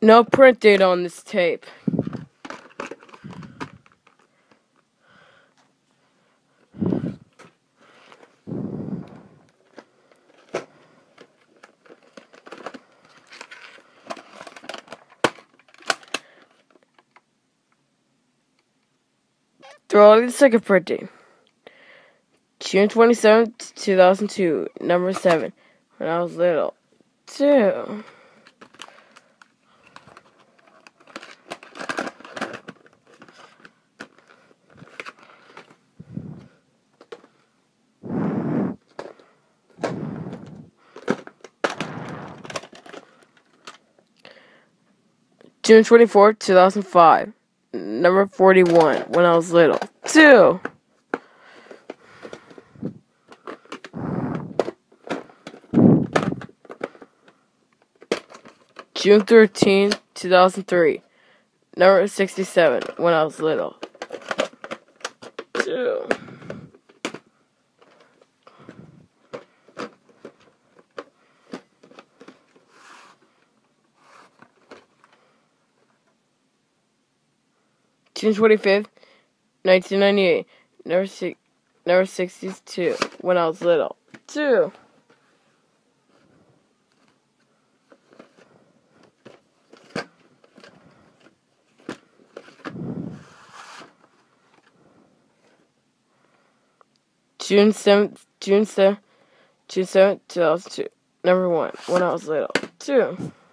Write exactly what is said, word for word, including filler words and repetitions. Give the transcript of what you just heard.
No print date on this tape. Throw the second print date. June twenty-seventh, two thousand two, number seven, when I was little. Two. June twenty-fourth, two thousand five, number forty-one, when I was little. Two. June thirteenth, two thousand three, number sixty-seven, when I was little. Two. June twenty-fifth, nineteen ninety-eight, number, six, number sixty-two, when I was little. Two. June seventh, June seventh, June seventh, two thousand two, number one, when I was little. Two.